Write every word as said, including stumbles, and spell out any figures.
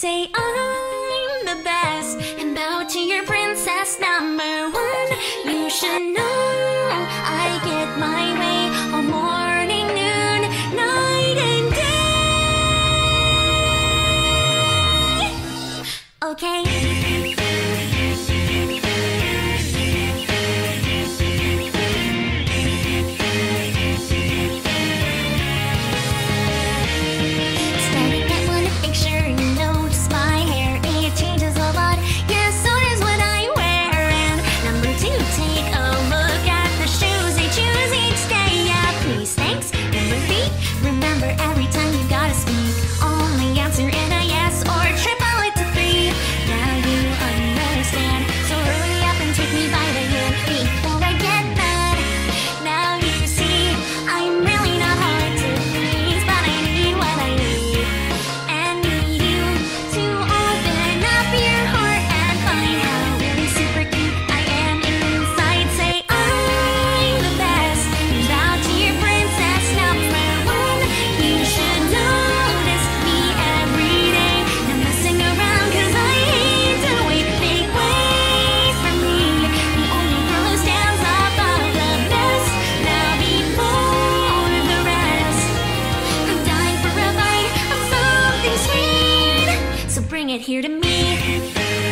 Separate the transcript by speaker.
Speaker 1: Say I'm the best and bow to your princess number one. You should know I get my way all morning, noon, night and day. Okay. Bring it here to me.